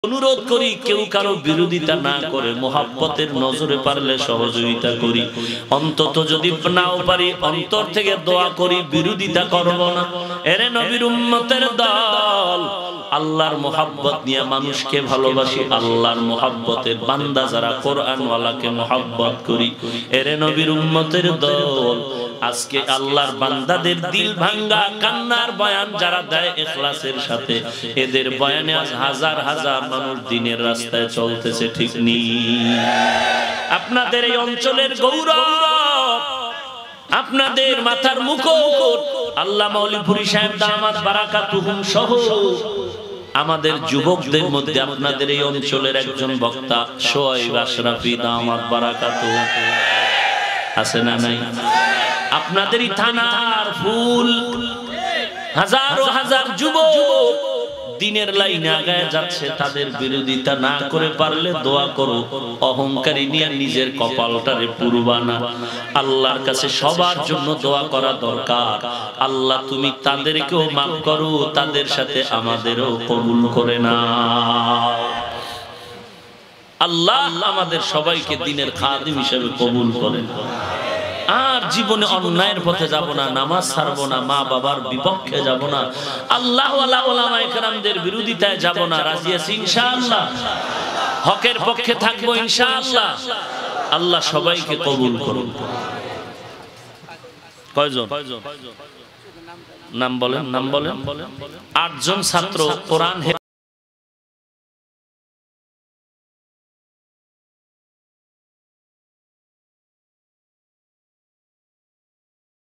অনুরোধ করি কেউ কারো বিরোধিতা না করে মোহাব্বতের নজরে পারলে সহযোগিতা করি, অন্তত যদি নাও পারি অন্তর থেকে দোয়া করি, বিরোধিতা করব না। এরে নবীর উম্মতের দল, আল্লাহর মোহাব্বত নিয়ে মানুষকে ভালোবাসি, আল্লাহর মোহাব্বতের বান্দা যারা কোরআনওয়ালাকে মোহাব্বত করি। এরে নবীর উম্মতের দল, আজকে আল্লাহর বান্দাদের দিল ভাঙ্গা কান্নার বয়ান যারা দেয় ইখলাসের সাথে, এদের বয়ানে আজ হাজার হাজার মানুষ দিনের রাস্তায় চলতেছে, ঠিক নেই? আপনাদের এই অঞ্চলের গৌরব, আপনাদের মাথার মুকুট আল্লাহ মৌলভী সাহেব দামাত বারাকাতুহুম সহ আমাদের যুবকদের মধ্যে আপনাদের এই অঞ্চলের একজন বক্তা শোয়েব আশরাফি দামাত বারাকাতুহু আছে না নাই? আপনাদেরই থানার ফুল, হাজারো হাজার যুবক দিনের লাইনে আগায় যাচ্ছে, তাদের বিরোধিতা না করে পারলে দোয়া করো, অহংকারী নিয়ে নিজের কপালটারে পুরবা না। আল্লাহর কাছে সবার জন্য দোয়া করা দরকার। আল্লাহ তুমি তাদেরকেও মাফ করো, তাদের সাথে আমাদেরও কবুল করে নাও। আল্লাহ আমাদের সবাইকে দিনের খাদিম হিসেবে কবুল করেন। আর জীবনে অন্যায়ের পথে যাব না, নামাজ ছাড়বো না, মা বাবার বিপক্ষে যাব না, আল্লাহ ওয়ালা উলামায়ে কেরামদের বিরোধিতায় যাব না। রাজি আছি ইনশাআল্লাহ? হকের পক্ষে থাকবো ইনশাআল্লাহ। আল্লাহ সবাইকে কবুল করুন। কয়জন নাম বলেন? 8 জন ছাত্র কোরআন